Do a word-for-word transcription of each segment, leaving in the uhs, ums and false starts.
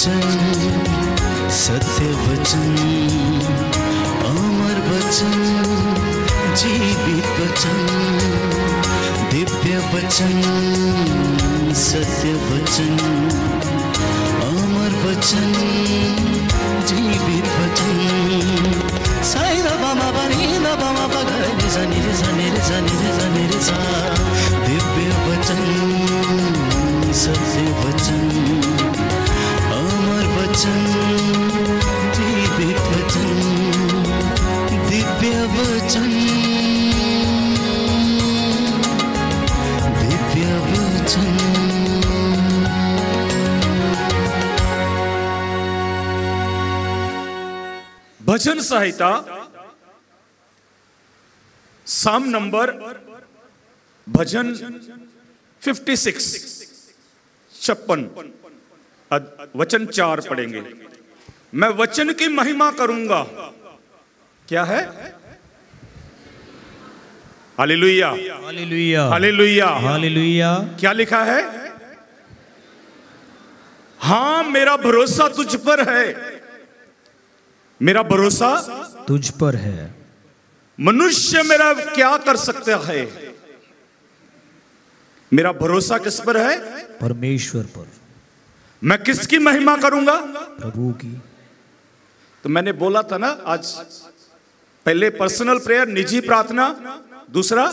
वचन, सत्य वचन, अमर वचन, जीवित वचन, दिव्य वचन, सत्य वचन, अमर वचन, जीवित वचन। साई दा बामा बनी दा बामा बगा रे सा नि रे सा नि रे सा नि रे सा नि रे सा। दिव्य वचन, सत्य वचन, अमर वचन, जीवित वचन, दिव्य वचन, दिव्य वचन। भजन संहिता साम नंबर भजन छप्पन, छप्पन वचन चार पढ़ेंगे। मैं वचन की महिमा करूंगा। क्या है? Hallelujah, hallelujah, hallelujah, hallelujah. क्या लिखा है? हां, मेरा भरोसा तुझ पर है। मेरा भरोसा तुझ पर है। मनुष्य मेरा क्या कर सकता है? मेरा भरोसा किस पर है? परमेश्वर पर। मैं किसकी महिमा करूंगा? प्रभु की। तो मैंने बोला था ना आज, पहले पर्सनल प्रेयर, निजी प्रार्थना, दूसरा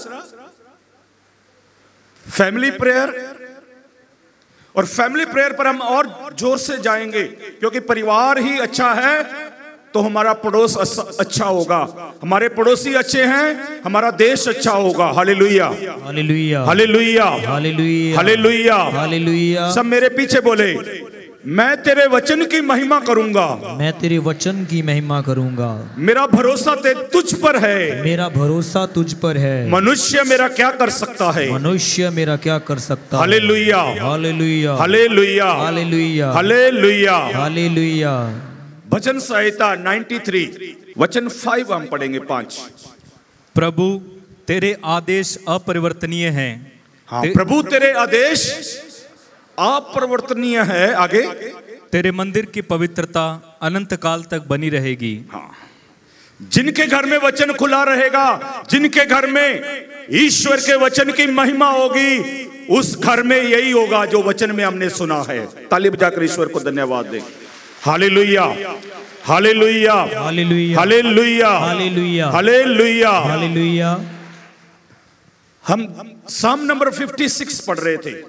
फैमिली प्रेयर, और फैमिली प्रेयर पर हम और जोर से जाएंगे, क्योंकि परिवार ही अच्छा है तो हमारा पड़ोस अच्छा होगा, हमारे पड़ोसी अच्छे हैं, हमारा देश अच्छा होगा। Hallelujah, hallelujah, hallelujah, hallelujah, hallelujah, hallelujah. सब मेरे पीछे बोले, मैं तेरे वचन की महिमा करूंगा। मैं तेरे वचन की महिमा करूंगा। मेरा भरोसा ते तुझ पर है। मेरा भरोसा तुझ पर है। मनुष्य मेरा क्या कर सकता है? मनुष्य मेरा क्या कर सकता है? Hallelujah, hallelujah, hallelujah, hallelujah, hallelujah, hallelujah. भजन संहिता तिरानवे वचन पाँच हम पढ़ेंगे। पांच। प्रभु तेरे आदेश अपरिवर्तनीय हैं। हाँ, प्रभु तेरे आदेश अपरिवर्तनीय है। आगे, तेरे मंदिर की पवित्रता अनंत काल तक बनी रहेगी। हाँ, जिनके घर में वचन खुला रहेगा, जिनके घर में ईश्वर के वचन की महिमा होगी, उस घर में यही होगा जो वचन में हमने सुना है। ताली बजाकर ईश्वर को धन्यवाद दें। Hallelujah, hallelujah, hallelujah, hallelujah, hallelujah, hallelujah, hallelujah. हम साम नंबर छप्पन पढ़ रहे थे,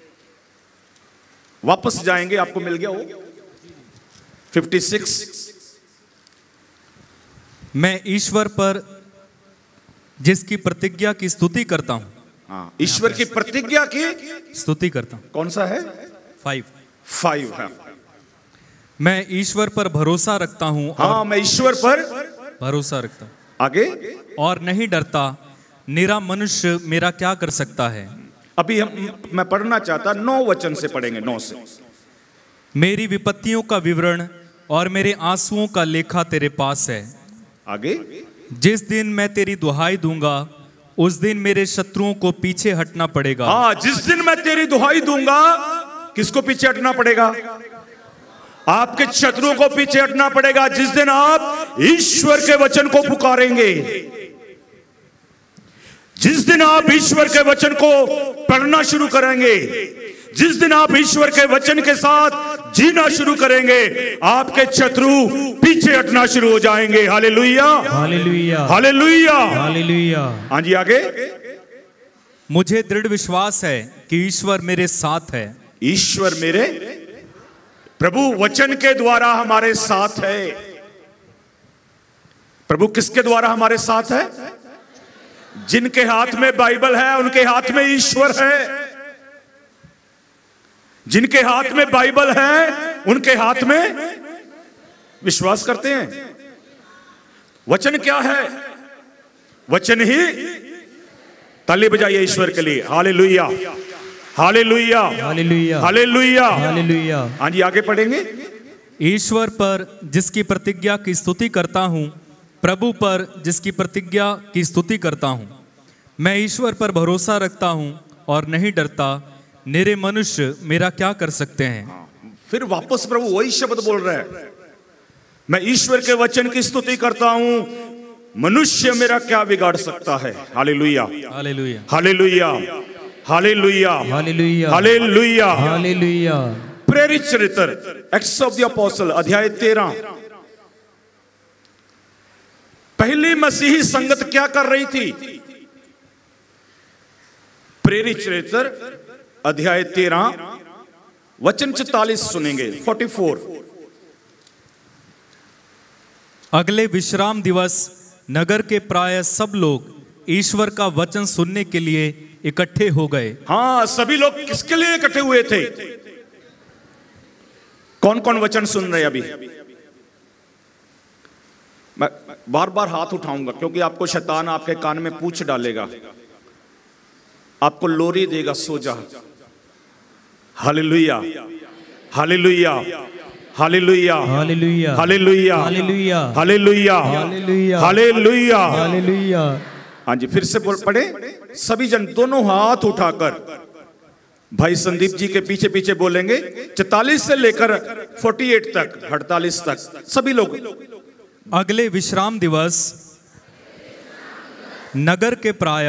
वापस जाएंगे, आपको मिल गया हो छप्पन। मैं ईश्वर पर जिसकी प्रतिज्ञा की स्तुति करता हूं। हाँ, ईश्वर की प्रतिज्ञा की स्तुति करता हूं। कौन सा है? फाइव फाइव है। मैं ईश्वर पर भरोसा रखता हूं। हाँ, मैं ईश्वर पर भरोसा रखता हूं आगे और नहीं डरता। निरा मनुष्य मेरा क्या कर सकता है? अभी हम मैं पढ़ना चाहता, नौ वचन से पढ़ेंगे, नौ से। मेरी विपत्तियों का विवरण और मेरे आंसुओं का लेखा तेरे पास है। आगे, जिस दिन मैं तेरी दुहाई दूंगा, उस दिन मेरे शत्रुओं को पीछे हटना पड़ेगा। हाँ, जिस दिन मैं तेरी दुहाई दूंगा, किसको पीछे हटना पड़ेगा? आपके शत्रुओं को पीछे हटना पड़ेगा। जिस दिन आप ईश्वर के वचन को पुकारेंगे, जिस दिन आप ईश्वर के वचन को पढ़ना शुरू करेंगे, जिस दिन आप ईश्वर के वचन के साथ जीना शुरू करेंगे, आपके शत्रु पीछे हटना शुरू हो जाएंगे। Hallelujah, hallelujah, hallelujah, hallelujah. हाँ जी, आगे। मुझे दृढ़ विश्वास है कि ईश्वर मेरे साथ है। ईश्वर मेरे, प्रभु वचन के द्वारा हमारे साथ है। प्रभु किसके द्वारा हमारे साथ है? जिनके हाथ में बाइबल है, उनके हाथ में ईश्वर है। जिनके हाथ में बाइबल है, उनके हाथ में विश्वास करते हैं। वचन क्या है? वचन ही। ताली बजाइए ईश्वर के लिए। Hallelujah, hallelujah, hallelujah, hallelujah, hallelujah. हाँ जी, आगे पढ़ेंगे। ईश्वर पर जिसकी प्रतिज्ञा की स्तुति करता हूं, प्रभु पर जिसकी प्रतिज्ञा की स्तुति करता हूं। मैं ईश्वर पर भरोसा रखता हूं और नहीं डरता। निरे मनुष्य मेरा क्या कर सकते हैं? फिर वापस प्रभु वही शब्द बोल रहे हैं, मैं ईश्वर के वचन की स्तुति करता हूं, मनुष्य मेरा क्या बिगाड़ सकता है। Hallelujah, hallelujah, hallelujah, hallelujah, hallelujah, hallelujah, hallelujah. प्रेरित चरित्र एक्ट्स ऑफ द अपोस्टल अध्याय तेरह। पहली मसीही संगत क्या कर रही थी? प्रेरित चरित्र अध्याय तेरह वचन चौतालीस सुनेंगे। Forty four. अगले विश्राम दिवस नगर के प्राय सब लोग ईश्वर का वचन सुनने के लिए इकट्ठे हो गए। हाँ, सभी लोग किसके लिए इकट्ठे हुए थे? कौन कौन वचन सुन रहे अभी? मैं बार बार हाथ उठाऊंगा क्योंकि आपको शैतान आपके कान में पूछ डालेगा, आपको लोरी देगा, सो जा। Hallelujah, hallelujah, hallelujah, hallelujah, hallelujah, hallelujah, hallelujah, hallelujah, hallelujah. Hallelujah. हाँ जी, फिर से बोल पढ़े सभी जन, दोनों हाथ उठाकर। भाई संदीप जी के पीछे पीछे बोलेंगे, चौतालीस से लेकर अड़तालीस तक, अड़तालीस तक सभी लोग। अगले विश्राम दिवस नगर के प्राय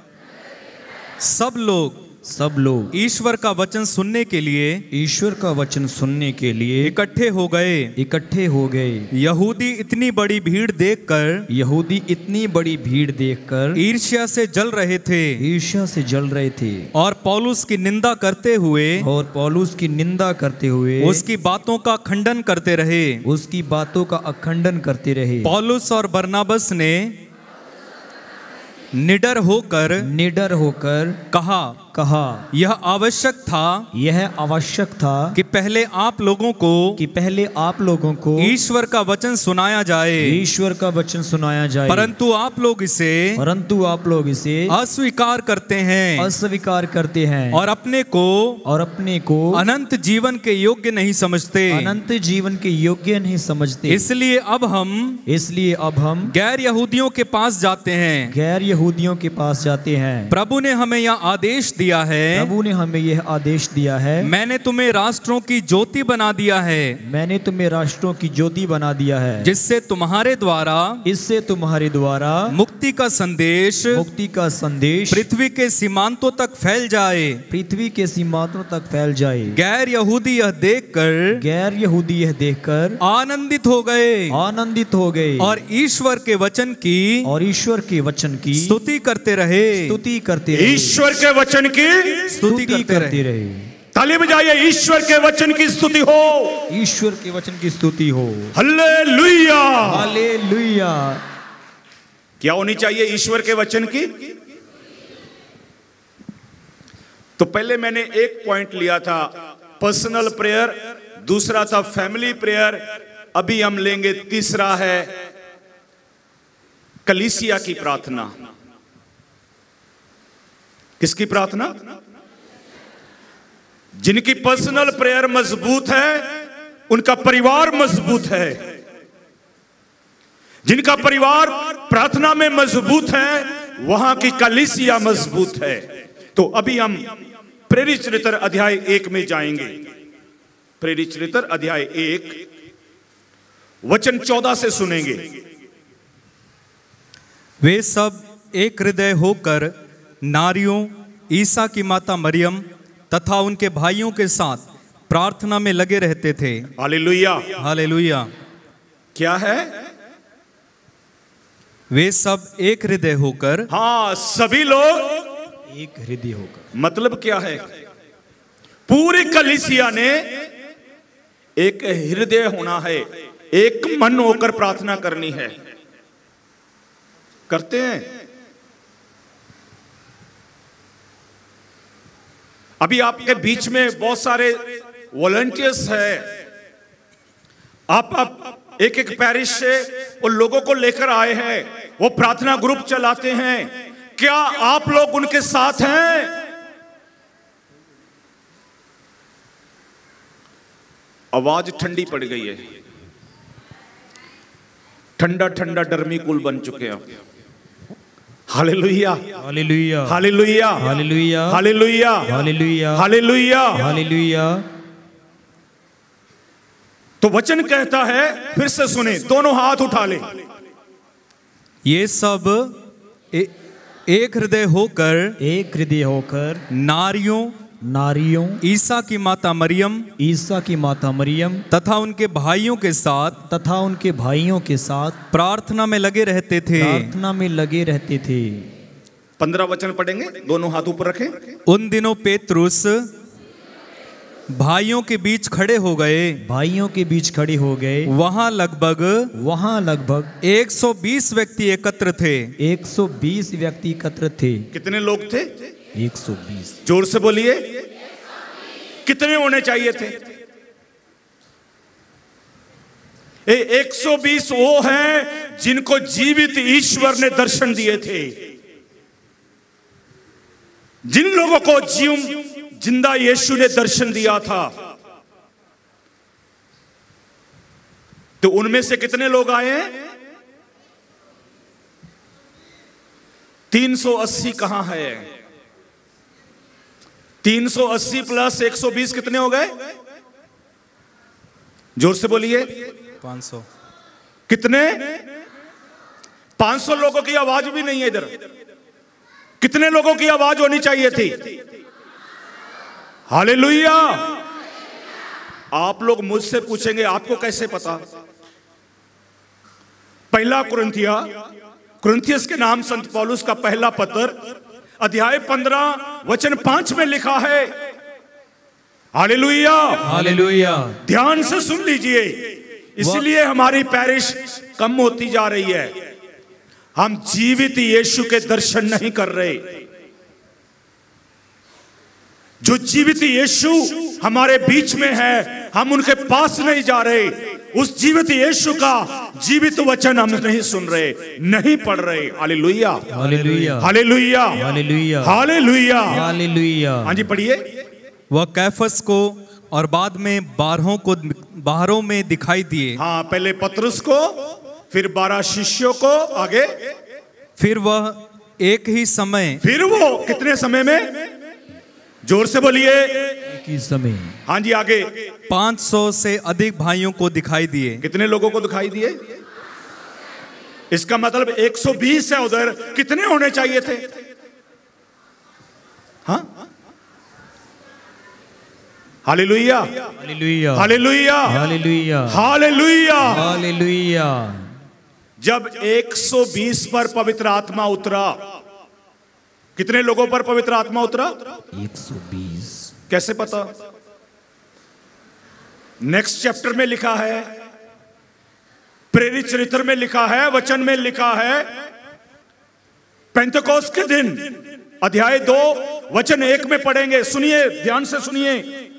सब लोग सब लोग ईश्वर का वचन सुनने के लिए ईश्वर का वचन सुनने के लिए इकट्ठे हो गए। इकट्ठे हो गए। यहूदी इतनी बड़ी भीड़ देखकर यहूदी इतनी बड़ी भीड़ देखकर ईर्ष्या से जल रहे थे ईर्ष्या से जल रहे थे और पौलुस की निंदा करते हुए और पौलुस की निंदा करते हुए उसकी बातों का खंडन करते रहे। उसकी बातों का अखंडन करते रहे। पौलुस और बरनाबस ने निडर होकर निडर होकर कहा कहा यह आवश्यक था यह आवश्यक था कि पहले आप लोगों को कि पहले आप लोगों को ईश्वर का वचन सुनाया जाए, ईश्वर का वचन सुनाया जाए, परंतु आप लोग इसे परंतु आप लोग इसे अस्वीकार करते हैं अस्वीकार करते हैं और अपने को और अपने को अनंत जीवन के योग्य नहीं समझते। अनंत जीवन के योग्य नहीं समझते। इसलिए अब हम इसलिए अब हम गैर यहूदियों के पास जाते हैं। गैर यहूदियों के पास जाते हैं। प्रभु ने हमें यह आदेश दिया है प्रभु ने हमें यह आदेश दिया है, मैंने तुम्हें राष्ट्रों की ज्योति बना दिया है मैंने तुम्हें राष्ट्रों की ज्योति बना दिया है, जिससे तुम्हारे द्वारा इससे तुम्हारे द्वारा मुक्ति का संदेश मुक्ति का संदेश पृथ्वी के सीमांतों तक फैल जाए। पृथ्वी के सीमांतों तक फैल जाए। गैर यहूदी यह देखकर गैर यहूदी यह देखकर आनंदित हो गए आनंदित हो गए और ईश्वर के वचन की और ईश्वर के वचन की स्तुति करते रहे स्तुति करते रहे ईश्वर के वचन की स्तुति करते रहे। रहे। ताली बजाइए, ईश्वर के वचन की स्तुति हो, ईश्वर के वचन की स्तुति हो। Hallelujah, hallelujah. क्या होनी चाहिए ईश्वर के वचन की? तो पहले मैंने एक पॉइंट लिया था पर्सनल प्रेयर, दूसरा था फैमिली प्रेयर, अभी हम लेंगे तीसरा है कलीसिया की प्रार्थना। किसकी प्रार्थना? जिनकी पर्सनल प्रेयर मजबूत है उनका परिवार मजबूत है। जिनका परिवार प्रार्थना में मजबूत है वहां की कलीसिया मजबूत है। तो अभी हम प्रेरित चरित्र अध्याय एक में जाएंगे। प्रेरित चरित्र अध्याय एक वचन चौदह से सुनेंगे। वे सब एक हृदय होकर नारियों, ईसा की माता मरियम तथा उनके भाइयों के साथ प्रार्थना में लगे रहते थे। Hallelujah, hallelujah. क्या है? वे सब एक हृदय होकर, हाँ, सभी लोग एक हृदय होकर। मतलब क्या है? पूरी कलीसिया ने एक हृदय होना है, एक मन होकर प्रार्थना करनी है। करते हैं? अभी आपके बीच में बहुत सारे वॉलंटियर्स हैं। आप, आप एक एक पैरिश से उन लोगों को लेकर आए हैं, वो प्रार्थना ग्रुप चलाते हैं। क्या आप लोग उनके साथ हैं? आवाज ठंडी पड़ गई है, ठंडा ठंडा डर्मीकुल बन चुके हैं। Hallelujah, hallelujah, hallelujah, hallelujah, hallelujah, hallelujah, hallelujah. Hallelujah. तो वचन कहता है, फिर से सुने, दोनों हाथ उठा ले। ये सब ए, एक हृदय होकर एक हृदय होकर नारियों नारियों ईसा की माता मरियम ईसा की माता मरियम तथा उनके भाइयों के साथ तथा उनके भाइयों के साथ प्रार्थना में लगे रहते थे। प्रार्थना में लगे रहते थे। पंद्रह वचन पढ़ेंगे, दोनों हाथ ऊपर रखें। उन दिनों पेतरुस भाइयों के बीच खड़े हो गए भाइयों के बीच खड़े हो गए। वहां लगभग वहां लगभग एक सौ बीस व्यक्ति एकत्र थे। एक सौ बीस व्यक्ति एकत्र थे। कितने लोग थे? एक सौ बीस। जोर से बोलिए, कितने होने चाहिए थे? ए, एक सौ बीस वो हैं जिनको जीवित ईश्वर ने दर्शन दिए थे, जिन लोगों को जीव जिंदा यीशु ने दर्शन दिया था। तो उनमें से कितने लोग आए हैं? तीन सौ अस्सी कहां है? तीन सौ अस्सी प्लस एक सौ बीस कितने हो गए? जोर से बोलिए। पाँच सौ। कितने? पाँच सौ लोगों की आवाज भी नहीं है इधर। कितने लोगों की आवाज होनी चाहिए थी? हालेलुया। आप लोग मुझसे पूछेंगे आपको कैसे पता? पहला कुरिन्थिया कुरिन्थियस के नाम संत पौलुस का पहला पत्र अध्याय पंद्रह वचन पांच में लिखा है। Hallelujah hallelujah. ध्यान से सुन लीजिए, इसलिए हमारी पैरिश कम होती जा रही है। हम जीवित यीशु के दर्शन नहीं कर रहे। जो जीवित यीशु हमारे बीच में है, हम उनके पास नहीं जा रहे। उस जीवित यीशु का जीवित वचन हम नहीं सुन रहे, नहीं पढ़ रहे। Hallelujah hallelujah hallelujah hallelujah hallelujah hallelujah. हाँ जी पढ़िए। वह कैफस को और बाद में बारहों को बाहरों में दिखाई दिए। हाँ, पहले पतरस को, फिर बारह शिष्यों को, आगे फिर वह एक ही समय फिर वो कितने समय में? जोर से बोलिए। एक ही समय। हाँ जी आगे। पाँच सौ से अधिक भाइयों को दिखाई दिए। कितने लोगों को दिखाई दिए? इसका मतलब एक सौ बीस है उधर। कितने होने चाहिए थे? हाँ, hallelujah hallelujah hallelujah hallelujah hallelujah. Hallelujah. जब एक सौ बीस पर पवित्र आत्मा उतरा, कितने लोगों पर पवित्र आत्मा उतरा? एक सौ बीस। कैसे पता? नेक्स्ट चैप्टर में लिखा है, प्रेरित चरित्र में लिखा है, वचन में लिखा है। पेंतेकोस्त के दिन अध्याय दो वचन एक में पढ़ेंगे। सुनिए, ध्यान से सुनिए।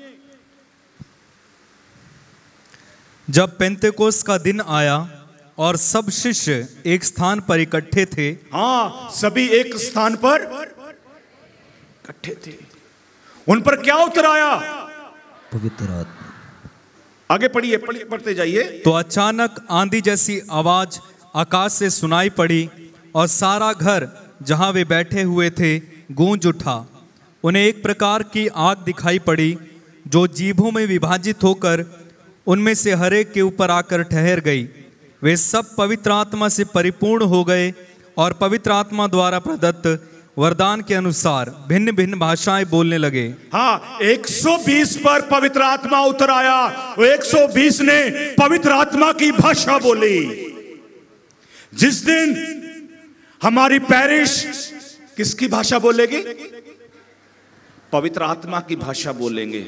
जब पेंतेकोस्त का दिन आया और सब शिष्य एक स्थान पर इकट्ठे थे। हाँ, सभी एक स्थान पर इकट्ठे थे। उन पर क्या उतर आया? पवित्र आत्मा। आगे पढ़िए, पढ़िए, पढ़ते जाइए। तो अचानक आंधी जैसी आवाज आकाश से सुनाई पड़ी और सारा घर जहां वे बैठे हुए थे गूंज उठा। उन्हें एक प्रकार की आग दिखाई पड़ी जो जीभों में विभाजित होकर उनमें से हरेक के ऊपर आकर ठहर गई। वे सब पवित्र आत्मा से परिपूर्ण हो गए और पवित्र आत्मा द्वारा प्रदत्त वरदान के अनुसार भिन्न भिन्न भाषाएं बोलने लगे। हाँ, एक सौ बीस पर पवित्र आत्मा उतर आया। वो एक सौ बीस ने पवित्र आत्मा की भाषा बोली। जिस दिन हमारी पैरिश किसकी भाषा बोलेगी? पवित्र आत्मा की भाषा बोलेंगे।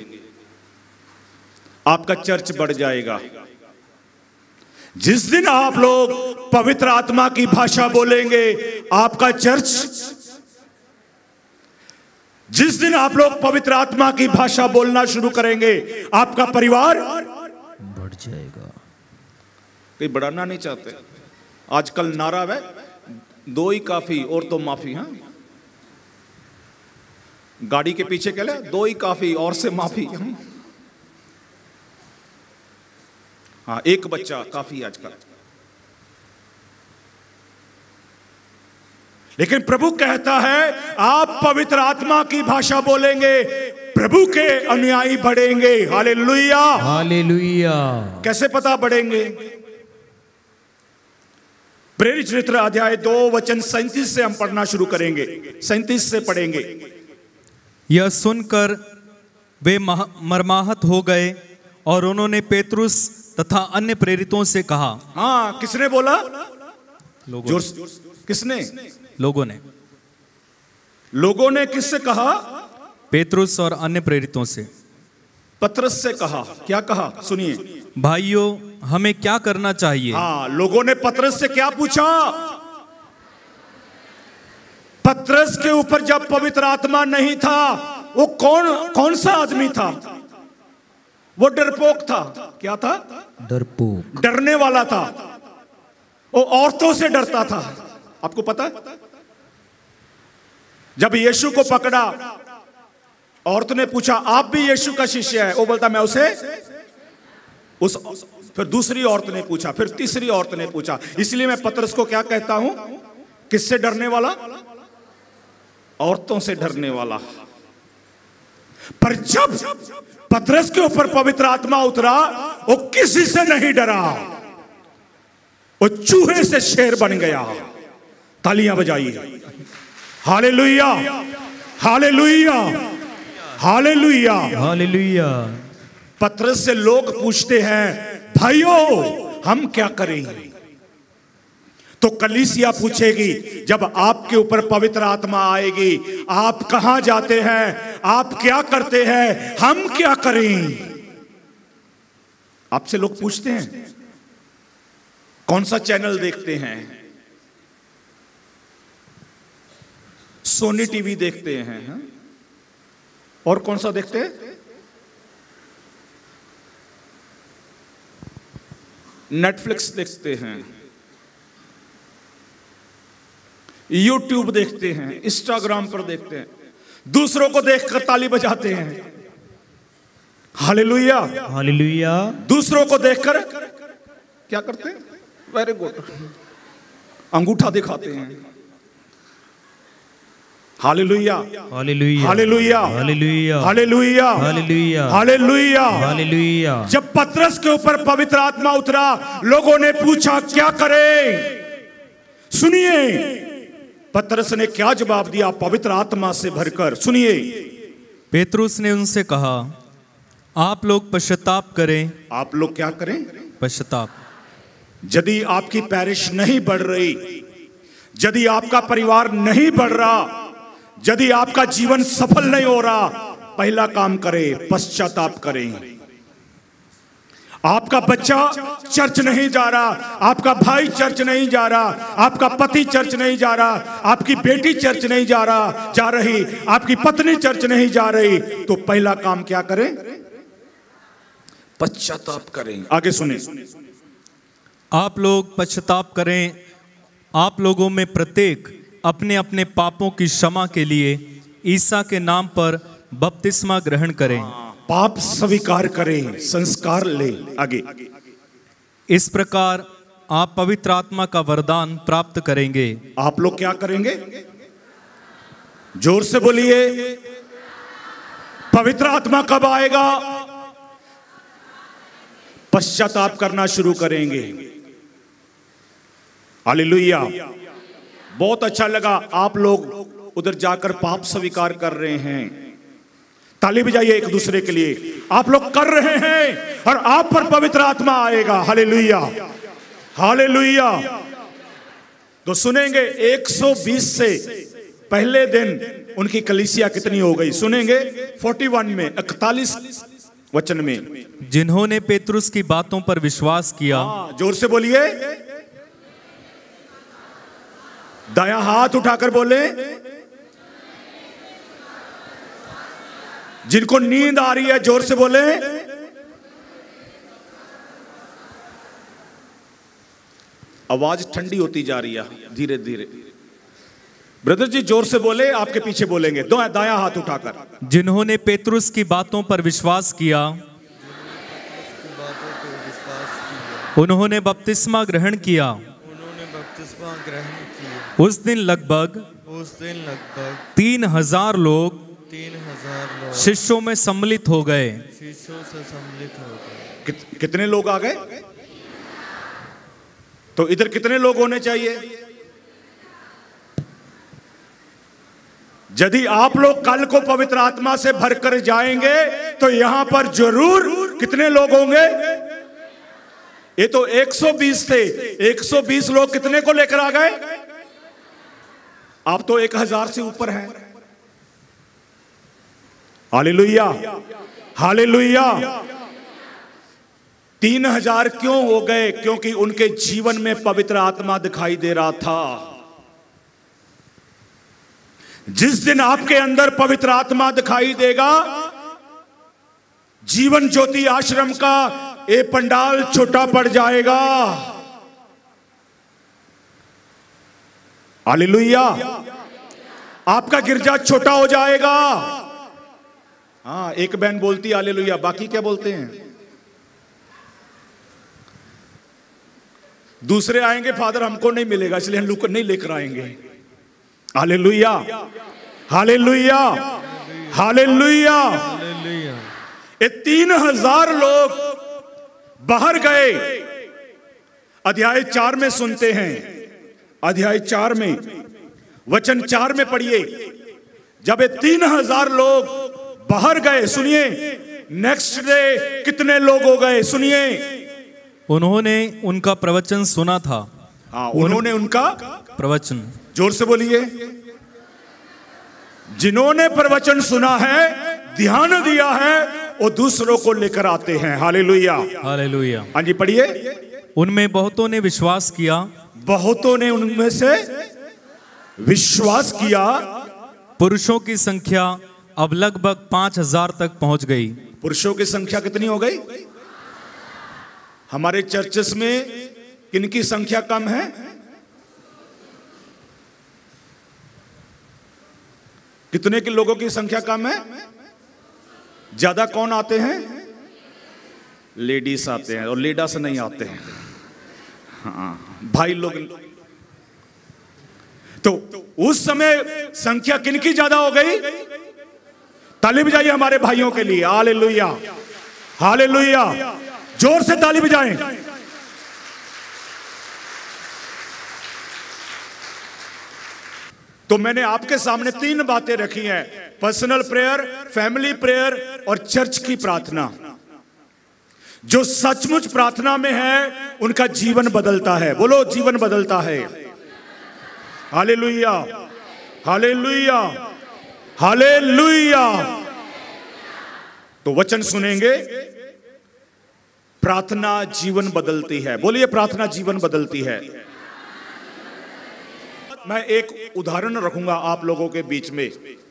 आपका चर्च बढ़ जाएगा। जिस दिन आप लोग पवित्र आत्मा की भाषा बोलेंगे, आपका चर्च, जिस दिन आप लोग पवित्र आत्मा की भाषा बोलना शुरू करेंगे, आपका परिवार बढ़ जाएगा। कोई बढ़ाना नहीं चाहते। आजकल नारा है दो ही काफी और तो माफी। हाँ, गाड़ी के पीछे क्या है? दो ही काफी और से माफी। हाँ, एक बच्चा काफी आजकल। लेकिन प्रभु कहता है आप पवित्र आत्मा की भाषा बोलेंगे, प्रभु के अनुयायी बढ़ेंगे। Hallelujah, hallelujah. कैसे पता बढ़ेंगे? प्रेरित चरित्र अध्याय दो वचन सैंतीस से हम पढ़ना शुरू करेंगे। सैंतीस से पढ़ेंगे। यह सुनकर वे मह- मर्माहत हो गए और उन्होंने पेतरुस तथा अन्य प्रेरितों से कहा। हाँ, किसने बोला? लोगों जोर ने, से- किसने? लोगों ने लोगों ने किससे कहा? पेतरुस और अन्य प्रेरितों से। पतरस से कहा। क्या कहा? सुनिए। भाइयों, हमें क्या करना चाहिए? हाँ, लोगों ने पतरस से क्या पूछा? पतरस के ऊपर जब पवित्र आत्मा नहीं था, वो कौन कौन सा आदमी था? वो डरपोक था। क्या था? डरपोक। डरने वाला था। वो औरतों से डरता था। आपको पता है? जब यीशु को पकड़ा, औरत ने पूछा, आप भी यीशु का शिष्य है? वो बोलता, मैं उसे उस फिर दूसरी औरत ने पूछा, फिर तीसरी औरत ने पूछा। इसलिए मैं पतरस को क्या कहता हूं? किससे डरने वाला? औरतों से डरने वाला। पर जब पतरस के ऊपर पवित्र आत्मा उतरा, वो किसी से नहीं डरा। वो चूहे से शेर बन गया। तालियां बजाइए। Hallelujah, hallelujah, hallelujah, hallelujah. Patras से लोग पूछते हैं, भाइयों हम क्या करें? तो कलीसिया पूछेगी, जब आपके ऊपर पवित्र आत्मा आएगी, आप कहां जाते हैं? आप क्या करते हैं? हम क्या करें? आपसे लोग पूछते हैं। कौन सा चैनल देखते हैं? सोनी टीवी देखते हैं, हा? और कौन सा देखते हैं? नेटफ्लिक्स देखते हैं, यूट्यूब देखते हैं, इंस्टाग्राम पर देखते हैं, दूसरों को देखकर ताली बजाते हैं। Hallelujah, hallelujah. दूसरों को देखकर क्या करते हैं? वेरी गुड, अंगूठा दिखाते हैं। Hallelujah, hallelujah. Hallelujah, hallelujah. Hallelujah, hallelujah. Hallelujah. Hallelujah. जब पतरस के ऊपर पवित्र आत्मा उतरा, लोगों ने पूछा क्या करें? सुनिए पतरस ने क्या जवाब दिया पवित्र आत्मा से भरकर। सुनिए। पेतरुस ने उनसे कहा, आप लोग पश्चाताप करें। आप लोग क्या करें? पश्चाताप। यदि आपकी पैरिश नहीं बढ़ रही, यदि आपका परिवार नहीं बढ़ रहा, यदि आपका जीवन सफल नहीं हो रहा, पहला काम करें, पश्चाताप करें। आपका बच्चा चर्च नहीं जा रहा, आपका भाई चर्च नहीं जा रहा, आपका पति चर्च नहीं जा रहा, आपकी बेटी चर्च नहीं जा रहा जा रही, आपकी पत्नी चर्च नहीं जा रही, तो पहला काम क्या करें? पश्चाताप करें। आगे सुने। आप लोग पश्चाताप करें। आप लोगों में प्रत्येक अपने अपने पापों की क्षमा के लिए ईसा के नाम पर बपतिस्मा ग्रहण करें। पाप स्वीकार करें, संस्कार ले। आगे। इस प्रकार आप पवित्र आत्मा का वरदान प्राप्त करेंगे। आप लोग क्या करेंगे? जोर से बोलिए। पवित्र आत्मा कब आएगा? पश्चाताप करना शुरू करेंगे। हालेलुया। बहुत अच्छा लगा आप लोग उधर जाकर पाप स्वीकार कर रहे हैं। ताली बजाइए एक दूसरे के लिए। आप लोग कर रहे हैं और आप पर पवित्र आत्मा आएगा। Hallelujah, hallelujah. तो सुनेंगे एक सौ बीस से पहले दिन उनकी कलीसिया कितनी हो गई, सुनेंगे इकतालीस में, इकतालीस वचन में। जिन्होंने पेतरुस की बातों पर विश्वास किया। जोर से बोलिए। दायां हाथ उठाकर बोले। जिनको नींद आ रही है जोर से बोले। आवाज ठंडी होती जा रही है धीरे धीरे। ब्रदर जी जोर से बोले, आपके पीछे बोलेंगे। दो दायां हाथ उठाकर। जिन्होंने पेतरुस की बातों पर विश्वास किया, उन्होंने बपतिस्मा ग्रहण किया। उन्होंने बपतिस्मा ग्रहण किया। उस दिन लगभग उस दिन लगभग तीन हजार लोग तीन हजार लोग शिष्यों में सम्मिलित हो गए। शिष्यों से सम्मिलित हो गए। कित, कितने लोग आ गए? तो इधर कितने लोग होने चाहिए? यदि आप लोग कल को पवित्र आत्मा से भरकर जाएंगे तो यहां पर जरूर कितने लोग होंगे? ये तो एक सौ बीस थे, एक सौ बीस लोग कितने को लेकर आ गए? आप तो एक हजार से ऊपर हैं। Hallelujah, hallelujah. तीन हजार क्यों हो गए? क्योंकि उनके जीवन में पवित्र आत्मा दिखाई दे रहा था। जिस दिन आपके अंदर पवित्र आत्मा दिखाई देगा, जीवन ज्योति आश्रम का ये पंडाल छोटा पड़ जाएगा। हालेलुया। आपका गिरजा छोटा हो जाएगा। हाँ, एक बहन बोलती हालेलुया, बाकी क्या बोलते हैं? दूसरे आएंगे, फादर हमको नहीं मिलेगा इसलिए हम लोग नहीं लेकर आएंगे। Hallelujah, hallelujah, hallelujah. ये तीन हजार लोग बाहर गए। अध्याय चार में सुनते हैं, अध्याय चार में वचन चार में पढ़िए। जब ये तीन हजार लोग बाहर गए, सुनिए नेक्स्ट डे कितने लोग हो गए, सुनिए। उन्होंने उनका प्रवचन सुना था। हाँ, उन्होंने उनका प्रवचन, जोर से बोलिए। जिन्होंने प्रवचन सुना है, ध्यान दिया है, वो दूसरों को लेकर आते हैं। Hallelujah, hallelujah. हाँ जी पढ़िए। उनमें बहुतों ने विश्वास किया। बहुतों ने उनमें से विश्वास किया। पुरुषों की संख्या अब लगभग पांच हजार तक पहुंच गई। पुरुषों की संख्या कितनी हो गई? हमारे चर्चेस में किनकी संख्या कम है? कितने के लोगों की संख्या कम है? ज्यादा कौन आते हैं? लेडीज आते हैं और लेडीज नहीं आते हैं। हाँ, भाई लोग। तो उस समय संख्या किनकी ज्यादा हो गई? ताली बजाइए हमारे भाइयों के लिए। Hallelujah, hallelujah. जोर से ताली बजाएं। तो मैंने आपके सामने तीन बातें रखी हैं, पर्सनल प्रेयर, फैमिली प्रेयर और चर्च की प्रार्थना। जो सचमुच प्रार्थना में है उनका जीवन बदलता है। बोलो, जीवन बदलता है। Hallelujah, hallelujah, hallelujah. तो वचन सुनेंगे, प्रार्थना जीवन बदलती है। बोलिए, प्रार्थना जीवन बदलती है। मैं एक उदाहरण रखूंगा आप लोगों के बीच में।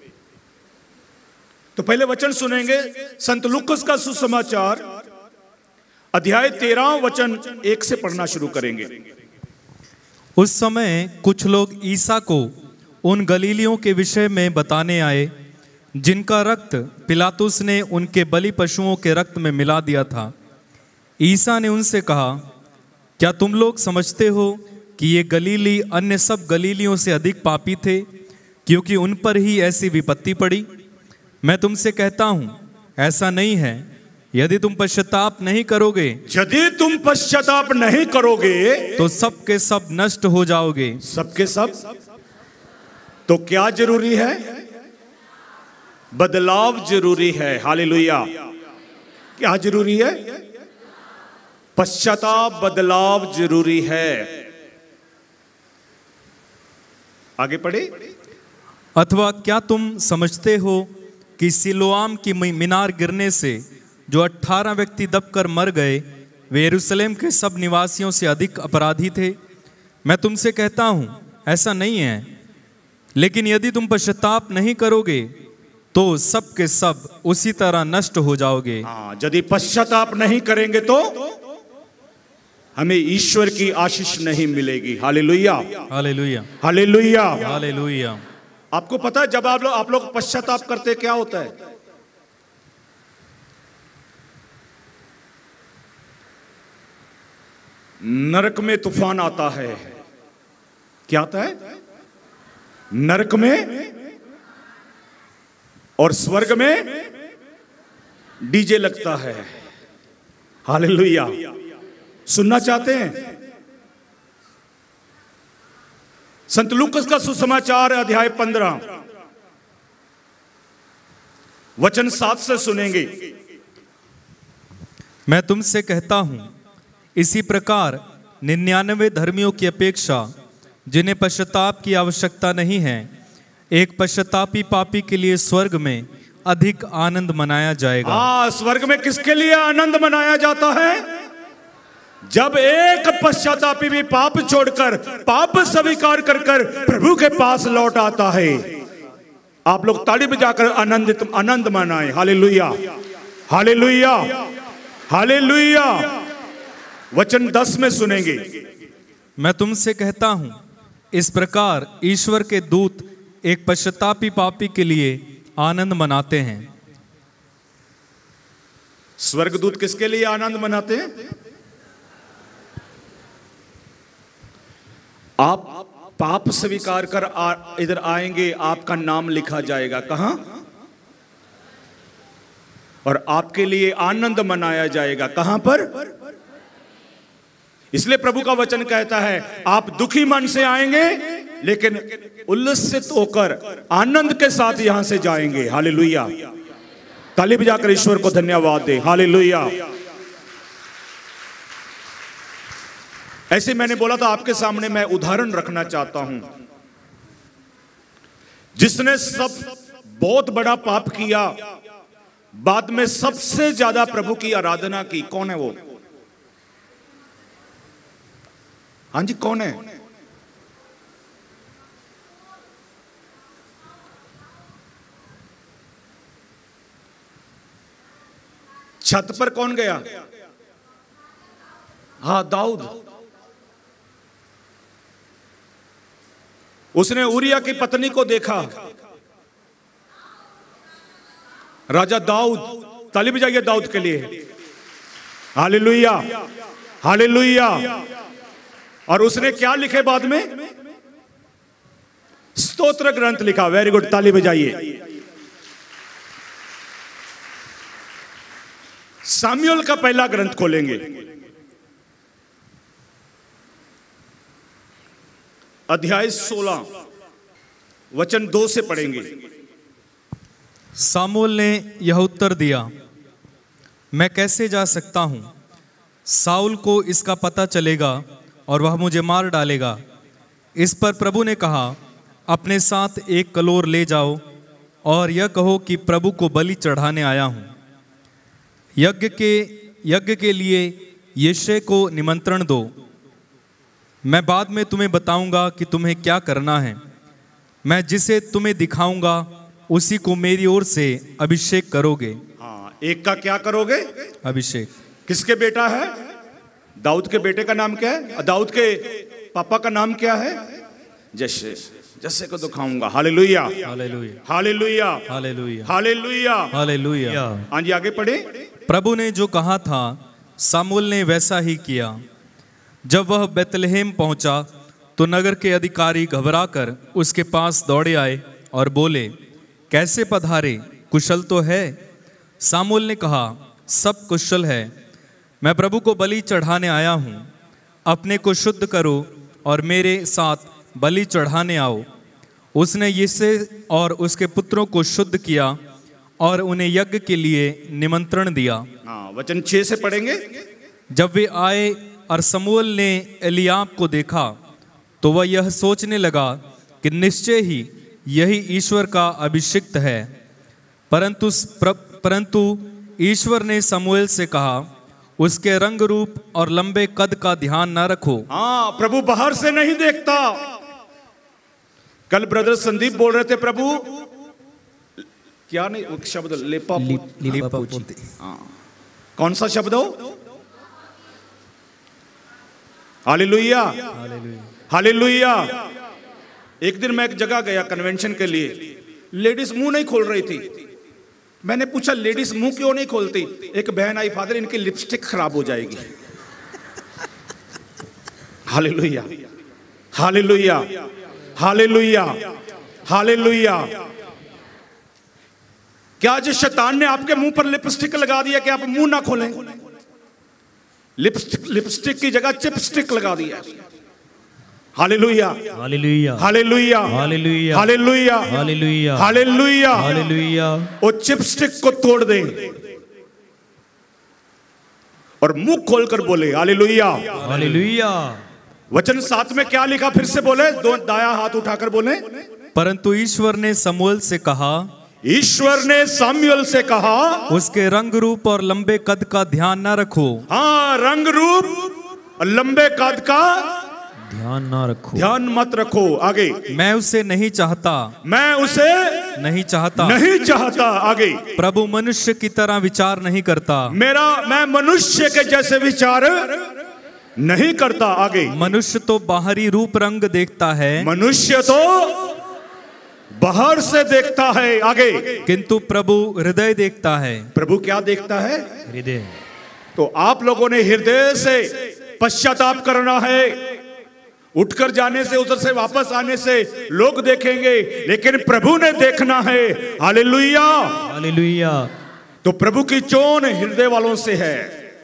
तो पहले वचन सुनेंगे, संत लूकस का सुसमाचार अध्याय तेरह वचन एक से पढ़ना शुरू करेंगे। उस समय कुछ लोग ईसा को उन गलीलियों के विषय में बताने आए जिनका रक्त पिलातुस ने उनके बलि पशुओं के रक्त में मिला दिया था। ईसा ने उनसे कहा, क्या तुम लोग समझते हो कि ये गलीली अन्य सब गलीलियों से अधिक पापी थे, क्योंकि उन पर ही ऐसी विपत्ति पड़ी? मैं तुमसे कहता हूं, ऐसा नहीं है। यदि तुम पश्चाताप नहीं करोगे यदि तुम पश्चाताप नहीं करोगे तो सब के सब नष्ट हो जाओगे। सबके सब। तो क्या जरूरी है? बदलाव जरूरी है। हालेलुया। क्या जरूरी है? पश्चाताप, बदलाव जरूरी है। आगे पढ़े। अथवा क्या तुम समझते हो कि सिलोआम की मीनार गिरने से जो अठारह व्यक्ति दबकर मर गए, वे यरूशलेम के सब निवासियों से अधिक अपराधी थे? मैं तुमसे कहता हूं, ऐसा नहीं है। लेकिन यदि तुम पश्चाताप नहीं करोगे तो सब के सब उसी तरह नष्ट हो जाओगे। हाँ, यदि पश्चाताप नहीं करेंगे तो हमें ईश्वर की आशीष नहीं मिलेगी। Hallelujah, hallelujah, hallelujah, hallelujah. आपको पता है जब आप लोग आप लोग पश्चाताप करते क्या होता है? नरक में तूफान आता है। क्या आता है? नरक में और स्वर्ग में डीजे लगता है। हालेलुया। सुनना चाहते हैं? संत लूकस का सुसमाचार अध्याय पंद्रह वचन सात से सुनेंगे। मैं तुमसे कहता हूं, इसी प्रकार निन्यानवे धर्मियों की अपेक्षा जिन्हें पश्चाताप की आवश्यकता नहीं है, एक पश्चातापी पापी के लिए स्वर्ग में अधिक आनंद मनाया जाएगा। हाँ, स्वर्ग में किसके लिए आनंद मनाया जाता है? जब एक पश्चातापी भी पाप छोड़कर, पाप स्वीकार कर कर प्रभु के पास लौट आता है। आप लोग ताली बजाकर आनंदित आनंद मनाएं। Hallelujah, hallelujah, hallelujah. वचन दस में सुनेंगे। मैं तुमसे कहता हूं, इस प्रकार ईश्वर के दूत एक पश्चातापी पापी के लिए आनंद मनाते हैं। स्वर्गदूत किसके लिए आनंद मनाते हैं? आप पाप स्वीकार कर इधर आएंगे, आपका नाम लिखा जाएगा। कहां? और आपके लिए आनंद मनाया जाएगा। कहां पर? इसलिए प्रभु का वचन कहता है, आप दुखी मन से आएंगे लेकिन उल्लसित होकर आनंद के साथ यहां से जाएंगे। हालेलुया। ताली बजाकर ईश्वर को धन्यवाद दे। हालेलुया। ऐसे मैंने बोला था, आपके सामने मैं उदाहरण रखना चाहता हूं। जिसने सब बहुत बड़ा पाप किया, बाद में सबसे ज्यादा प्रभु की आराधना की, कौन है वो? हाँ जी, कौन है? छत पर कौन गया? हाँ, दाऊद। उसने उरिया की पत्नी को देखा। राजा दाऊद, ताली बजाइए दाऊद के लिए। Hallelujah, hallelujah. और उसने क्या लिखे बाद में? स्तोत्र ग्रंथ लिखा। वेरी गुड, ताली बजाइए। सामुएल का पहला ग्रंथ खोलेंगे, अध्याय सोलह वचन दो से पढ़ेंगे। सामुएल ने यह उत्तर दिया, मैं कैसे जा सकता हूं? साउल को इसका पता चलेगा और वह मुझे मार डालेगा। इस पर प्रभु ने कहा, अपने साथ एक कलोर ले जाओ और यह कहो कि प्रभु को बलि चढ़ाने आया हूं। यज्ञ के यज्ञ के लिए यिशै को निमंत्रण दो। मैं बाद में तुम्हें बताऊंगा कि तुम्हें क्या करना है। मैं जिसे तुम्हें दिखाऊंगा उसी को मेरी ओर से अभिषेक करोगे। हाँ, एक का क्या करोगे? अभिषेक। किसके बेटा है? दाऊद के बेटे का नाम क्या है? दाऊद के पापा का नाम क्या है? जैसे जैसे को दिखाऊंगा। Hallelujah, hallelujah, hallelujah, hallelujah, hallelujah, hallelujah. हाँ जी, आगे पढ़े। प्रभु ने जो कहा था सामुएल ने वैसा ही किया। जब वह बेतलहेम पहुंचा तो नगर के अधिकारी घबराकर उसके पास दौड़े आए और बोले, कैसे पधारे? कुशल तो है? सामुएल ने कहा, सब कुशल है। मैं प्रभु को बलि चढ़ाने आया हूँ। अपने को शुद्ध करो और मेरे साथ बलि चढ़ाने आओ। उसने यिशै और उसके पुत्रों को शुद्ध किया और उन्हें यज्ञ के लिए निमंत्रण दिया। हाँ, वचन छह से पढ़ेंगे। जब वे आए और समूएल ने एलियाब को देखा तो वह यह सोचने लगा कि निश्चय ही यही ईश्वर का अभिषिक्त है। परंतु परंतु ईश्वर ने समूएल से कहा, उसके रंग रूप और लंबे कद का ध्यान न रखो। हाँ, प्रभु बाहर से नहीं देखता। कल ब्रदर संदीप बोल रहे थे, प्रभु क्या नहीं वो शब्द लेपा पोती। हाँ, कौन सा शब्द हो? Hallelujah, hallelujah. एक दिन मैं एक जगह गया कन्वेंशन के लिए, लेडीज मुंह नहीं खोल रही थी। मैंने पूछा, लेडीज मुंह क्यों नहीं खोलती? एक बहन आई, फादर इनकी लिपस्टिक खराब हो जाएगी। Hallelujah, hallelujah, hallelujah, hallelujah. क्या आज शैतान ने आपके मुंह पर लिपस्टिक लगा दिया कि आप मुंह ना खोलें? लिपस्टिक लिपस्टिक की जगह चिपस्टिक लगा दिया। Hallelujah, hallelujah, hallelujah, hallelujah, hallelujah, hallelujah, hallelujah. Hallelujah. वो चिपस्टिक को तोड़ दे और मुंह खोलकर बोले हालेलुया, हालेलुया। वचन सात में क्या लिखा? फिर से बोले, दो दाया हाथ उठाकर बोले। परंतु ईश्वर ने समूएल से कहा, ईश्वर ने सामुएल से कहा, उसके रंग रूप और लंबे कद का ध्यान न रखो। हाँ, रंग रूप और लंबे कद का ध्यान ना रखो, ध्यान मत रखो। आगे, मैं उसे नहीं चाहता, मैं उसे नहीं चाहता। नहीं चाहता। आगे, प्रभु मनुष्य की तरह विचार नहीं करता। मेरा मैं मनुष्य के जैसे विचार नहीं करता। आगे, मनुष्य तो बाहरी रूप रंग देखता है, मनुष्य तो बाहर से देखता है। आगे, किंतु प्रभु हृदय देखता है। प्रभु क्या देखता है? हृदय। तो आप लोगों ने हृदय से पश्चाताप करना है। उठकर जाने से, उधर से वापस आने से लोग देखेंगे, लेकिन प्रभु ने देखना है। Hallelujah, hallelujah. तो प्रभु की चोन हृदय वालों से है।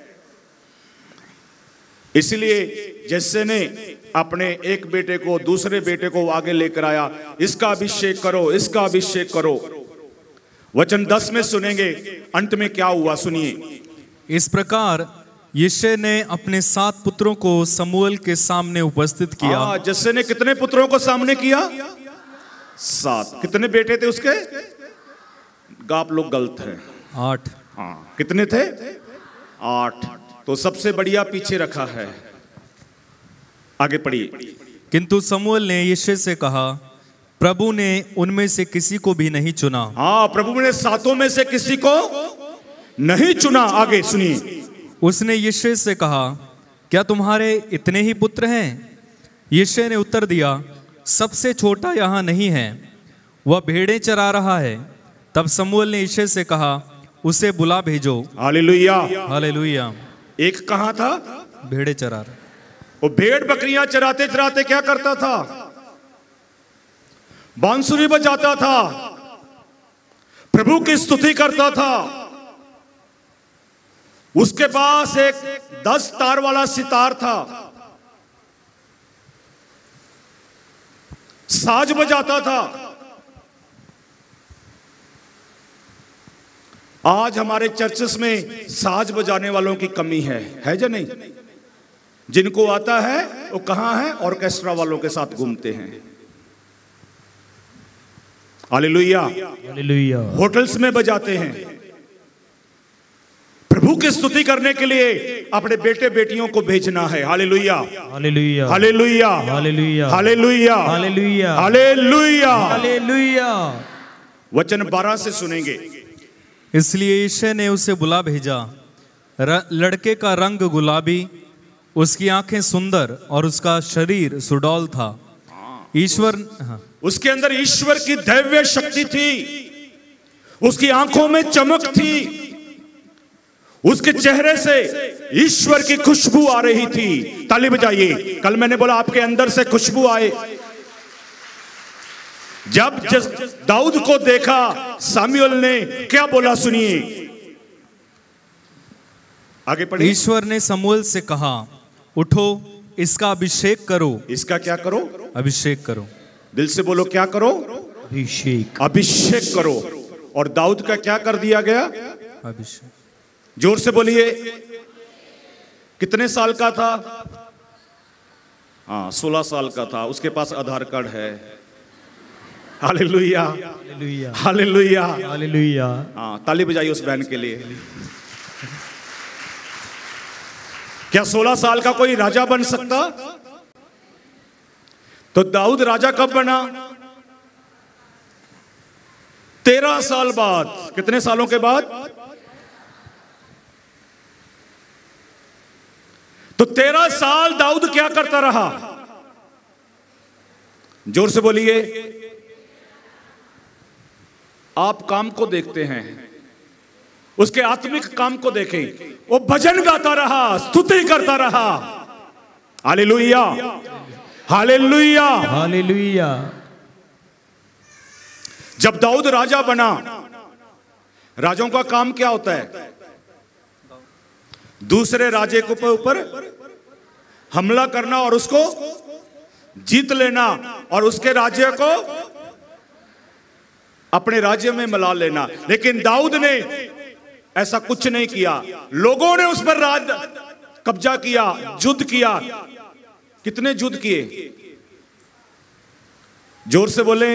इसलिए जैसे ने अपने एक बेटे को दूसरे बेटे को आगे लेकर आया, इसका अभिषेक करो, इसका अभिषेक करो। वचन दस में सुनेंगे अंत में क्या हुआ, सुनिए। इस प्रकार यिशै ने अपने सात पुत्रों को समूएल के सामने उपस्थित किया। हाँ, जस्से ने कितने पुत्रों को सामने किया? सात। कितने बेटे थे उसके? आप लोग गलत हैं। आठ। हाँ, कितने थे? आठ। तो सबसे बढ़िया पीछे रखा है। आगे पढ़िए। किंतु समूएल ने यिशै से कहा, प्रभु ने उनमें से किसी को भी नहीं चुना। हाँ, प्रभु ने सातों में से किसी को नहीं चुना। आगे सुनिए। उसने यिशै से कहा, क्या तुम्हारे इतने ही पुत्र हैं? यिशै ने उत्तर दिया, सबसे छोटा यहाँ नहीं है, वह भेड़ें चरा रहा है। तब समूएल ने यिशै से कहा, उसे बुला भेजो। Hallelujah, hallelujah. एक कहाँ था? भेड़ें चरा रहा। वो भेड़ बकरियां चराते चराते क्या करता था? बांसुरी बजाता था, प्रभु की स्तुति करता था। उसके पास एक दस तार वाला सितार था, साज बजाता था। आज हमारे चर्चेस में साज बजाने वालों की कमी है, है या नहीं? जिनको आता है वो कहां है? ऑर्केस्ट्रा वालों के साथ घूमते हैं। Hallelujah, hallelujah. होटल्स में बजाते हैं। प्रभु की स्तुति करने के लिए अपने बेटे बेटियों को भेजना है। Hallelujah, hallelujah, hallelujah, hallelujah, hallelujah, hallelujah, hallelujah. Hallelujah. वचन बारह से सुनेंगे। इसलिए यिशै ने उसे बुला भेजा। र- लड़के का रंग गुलाबी, उसकी आंखें सुंदर और उसका शरीर सुडौल था। ईश्वर हाँ। उसके अंदर ईश्वर की दैवीय शक्ति थी, उसकी आंखों में चमक थी, उसके चेहरे से ईश्वर की खुशबू आ रही थी। ताली बजाइए। कल मैंने बोला आपके अंदर से खुशबू आए। जब दाऊद को देखा सामुएल ने क्या बोला, सुनिए। आगे पढ़िए। ईश्वर ने समूएल से कहा, उठो, इसका अभिषेक करो। इसका क्या करो? अभिषेक करो। दिल से बोलो, क्या करो? अभिषेक। अभिषेक करो। और दाऊद का क्या कर दिया गया? अभिषेक। जोर से बोलिए। कितने साल का था? हाँ, सोलह साल का था। उसके पास आधार कार्ड है। Hallelujah, hallelujah, hallelujah, hallelujah. हाँ, ताली बजाइए उस बहन के लिए। क्या सोलह साल का कोई राजा बन सकता? तो दाऊद राजा कब बना? तेरह साल बाद। कितने सालों के बाद? तो तेरह साल दाऊद क्या करता रहा? जोर से बोलिए। आप काम को देखते हैं, उसके आत्मिक काम को देखें। वो भजन गाता रहा, स्तुति करता रहा। Hallelujah, hallelujah, hallelujah. जब दाऊद राजा बना, राजाओं का काम क्या होता है? दूसरे राजे के ऊपर हमला करना और उसको जीत लेना और उसके राज्य को अपने राज्य में मिला लेना। लेकिन दाऊद ने ऐसा कुछ नहीं किया। लोगों ने उस पर राज कब्जा किया, युद्ध किया। कितने युद्ध किए? जोर से बोले।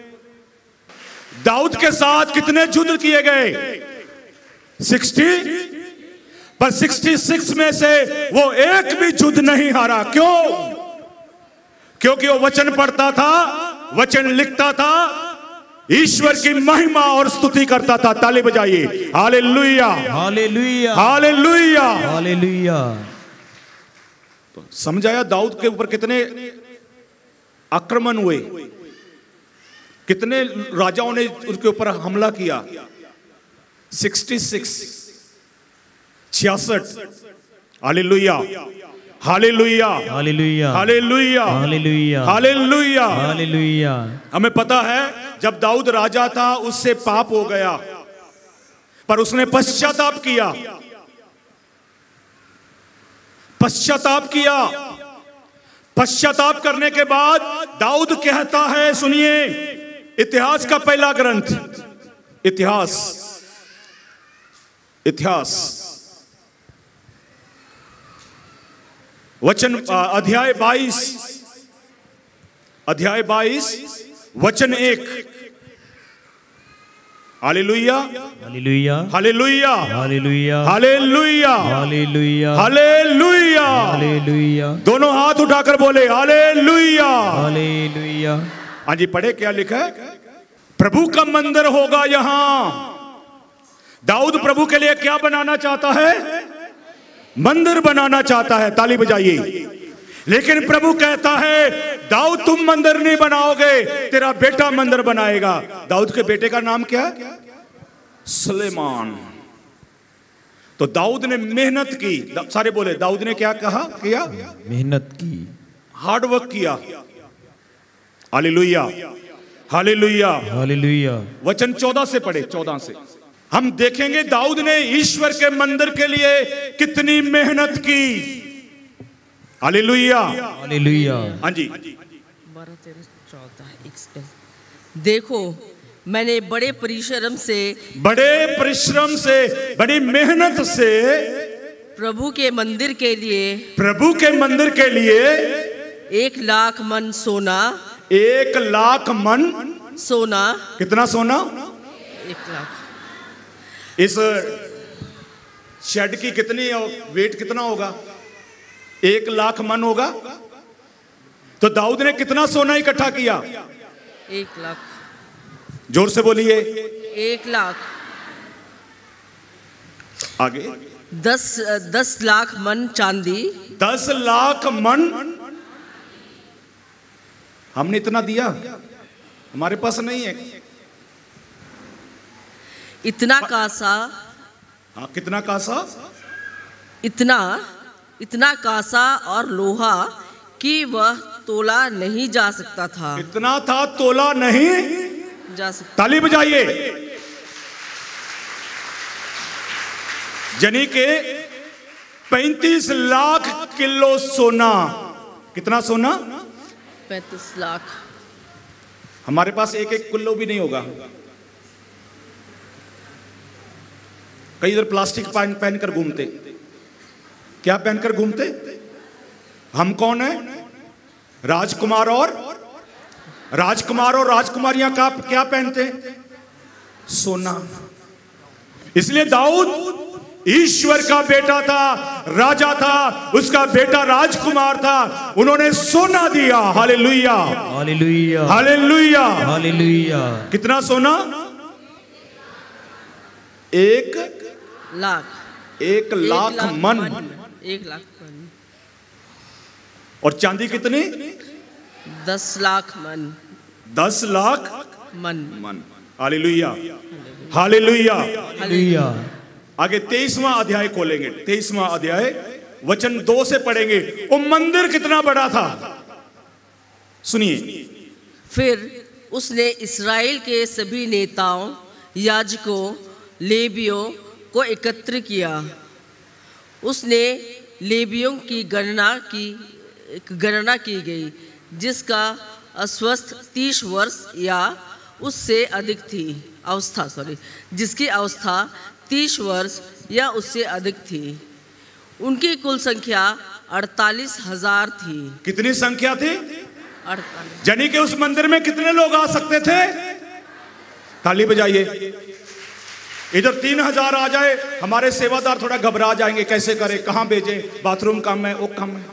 दाऊद के साथ कितने युद्ध किए गए? सिक्सटी, पर सिक्सटी सिक्स में से वो एक भी युद्ध नहीं हारा। क्यों? क्योंकि वो वचन पढ़ता था, वचन लिखता था, ईश्वर की महिमा और स्तुति करता था। ताली बजाइए। Hallelujah, hallelujah, hallelujah, hallelujah. तो समझाया दाऊद के ऊपर कितने आक्रमण हुए, कितने राजाओं ने उनके ऊपर हमला किया। सिक्सटी सिक्स, छियासठ। Hallelujah, hallelujah, hallelujah, hallelujah, hallelujah, hallelujah, hallelujah. हमें पता है जब दाऊद राजा था उससे पाप हो गया, पर उसने पश्चाताप किया, पश्चाताप किया। पश्चाताप करने के बाद दाऊद कहता है, सुनिए, इतिहास का पहला ग्रंथ, इतिहास, इतिहास वचन अध्याय बाईस, अध्याय बाईस वचन एक। Hallelujah, hallelujah, hallelujah, hallelujah, hallelujah, hallelujah, hallelujah. Hallelujah, दोनों हाथ उठाकर बोले हालेलुया, हालेलुया। हाँ जी, पढ़े क्या लिखा है? प्रभु का मंदिर होगा यहां। दाऊद प्रभु के लिए क्या बनाना चाहता है? मंदिर बनाना चाहता है। ताली बजाइए। लेकिन प्रभु कहता है, दाऊद तुम मंदिर नहीं बनाओगे, तेरा बेटा मंदिर बनाएगा। दाऊद के बेटे का नाम क्या? सुलेमान। तो दाऊद ने मेहनत की। सारे बोले, दाऊद ने क्या कहा? किया, मेहनत की, हार्ड वर्क किया। Hallelujah, hallelujah, hallelujah. वचन चौदह से पढ़े, चौदह से हम देखेंगे दाऊद ने ईश्वर के मंदिर के लिए कितनी मेहनत की। Hallelujah, hallelujah. हाँ जी। बारह तेरह चौदह एक। देखो, मैंने बड़े परिश्रम से बड़े परिश्रम से, बड़ी मेहनत से प्रभु के मंदिर के लिए प्रभु के मंदिर के लिए एक लाख मन सोना, एक लाख मन सोना, कितना सोना? एक लाख। इस शेड की कितनी वेट कितना होगा? एक लाख मन होगा। तो दाऊद ने कितना सोना इकट्ठा किया? एक लाख। जोर से बोलिए। एक लाख। आगे। दस दस लाख मन चांदी। दस लाख मन। हमने इतना दिया? हमारे पास नहीं है। इतना कासा। हाँ, कितना कासा? इतना इतना कासा और लोहा कि वह तोला नहीं जा सकता था। इतना था, तोला नहीं जा सकता। ताली बजाइए। जनी के पैंतीस लाख किलो सोना। कितना सोना? पैंतीस लाख। हमारे पास एक एक किलो भी नहीं होगा। कई इधर प्लास्टिक पहन पहनकर घूमते। क्या पहनकर घूमते? हम कौन है? राजकुमार और राजकुमार और राजकुमारियां का क्या पहनते? सोना। इसलिए दाऊद ईश्वर का बेटा था, राजा था, उसका बेटा राजकुमार था। उन्होंने सोना दिया। Hallelujah, hallelujah, hallelujah, hallelujah. कितना सोना? एक लाख। एक लाख मन। एक लाख मन। और चांदी कितनी? दस लाख मन। दस लाख मन। मन। Hallelujah, hallelujah, hallelujah. आगे तेईसवां अध्याय खोलेंगे। तेईसवां अध्याय वचन दो से पढ़ेंगे। वो मंदिर कितना बड़ा था, सुनिए। फिर उसने इस्राएल के सभी नेताओं, याजकों, लेवियों को एकत्र किया। उसने लेवियों की गणना की गणना की गई जिसका अस्वस्थ तीस वर्ष या उससे अधिक थी अवस्था सॉरी जिसकी अवस्था तीस वर्ष या उससे अधिक थी। उनकी कुल संख्या अड़तालीस हजार थी। कितनी संख्या थी? अड़तालीस। यानी कि उस मंदिर में कितने लोग आ सकते थे? ताली बजाइए। इधर तीन हजार आ जाए, हमारे सेवादार थोड़ा घबरा जाएंगे, कैसे करें, कहां भेजें, बाथरूम कम है, वो कम है।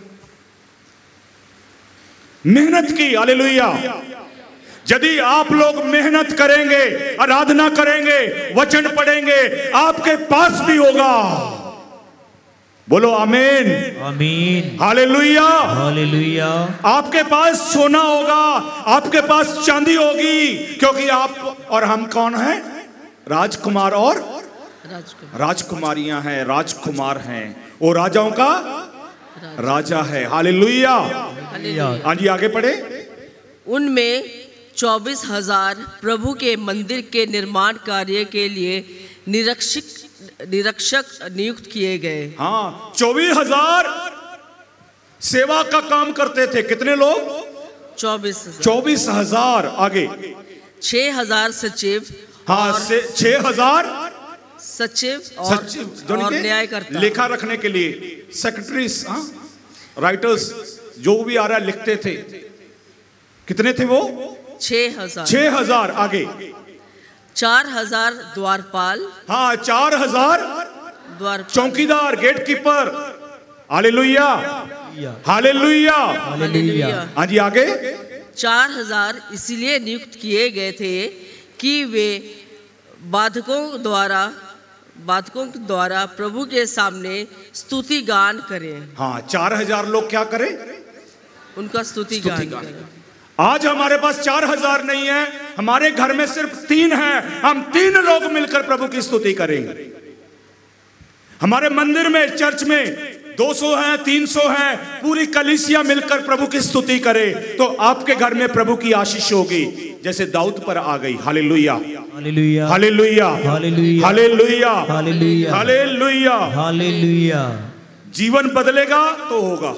मेहनत की, हालेलुया। यदि आप लोग मेहनत करेंगे, आराधना करेंगे, वचन पढ़ेंगे, आपके पास भी होगा। बोलो आमीन, आमीन, हालेलुया, हालेलुया। आपके पास सोना होगा, आपके पास चांदी होगी, क्योंकि आप और हम कौन हैं? राजकुमार और राजकुमार राजकुमारियां हैं, राजकुमार हैं। वो राजाओं का राजा है। हालेलुया। हाँ जी, आगे पढ़े। उनमें चौबीस हजार प्रभु के मंदिर के निर्माण कार्य के लिए निरीक्षक निरीक्षक नियुक्त किए गए। हाँ, चौबीस हजार सेवा का काम करते थे। कितने लोग? चौबीस चौबीस हजार। आगे छह हजार सचिव। हाँ, से छह हजार सचिव और, सचिव और न्यायकर्ता, लेखा रखने के लिए सेक्रेटरीज, हाँ, राइटर्स, जो भी आ रहा है लिखते थे। कितने थे वो? छह हजार छह हजार। आगे चार हजार द्वारपाल। हाँ, चार हजार द्वार चौकीदार, gatekeeper. Hallelujah, hallelujah, hallelujah. हाँ जी, आगे चार हजार इसलिए नियुक्त किए गए थे कि वे बाधकों द्वारा बाधकों द्वारा प्रभु के सामने स्तुति गान करें। हाँ, चार हजार लोग क्या करें? उनका स्तुति स्तुति गान गान। करें। आज हमारे पास चार हजार नहीं है, हमारे घर में सिर्फ तीन है। हम तीन लोग मिलकर प्रभु की स्तुति करेंगे। हमारे मंदिर में, चर्च में दो सौ है, तीन सौ है, पूरी कलीसिया मिलकर प्रभु की स्तुति करे तो आपके घर में प्रभु की आशीष होगी, जैसे दाऊद पर आ गई। Hallelujah, hallelujah, hallelujah, hallelujah, hallelujah, hallelujah, hallelujah. Hallelujah. जीवन बदलेगा तो होगा,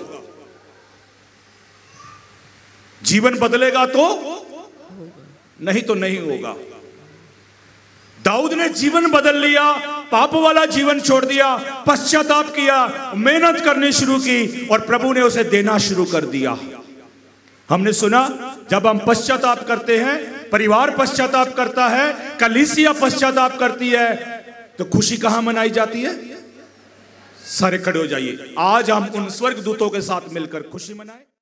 जीवन बदलेगा तो, नहीं तो नहीं होगा। दाऊद ने जीवन बदल लिया, पाप वाला जीवन छोड़ दिया, पश्चाताप किया, मेहनत करनी शुरू की और प्रभु ने उसे देना शुरू कर दिया। हमने सुना, जब हम पश्चाताप करते हैं, परिवार पश्चाताप करता है, कलीसिया पश्चाताप करती है, तो खुशी कहां मनाई जाती है? सारे खड़े हो जाइए। आज हम उन स्वर्गदूतों के साथ मिलकर खुशी मनाएं।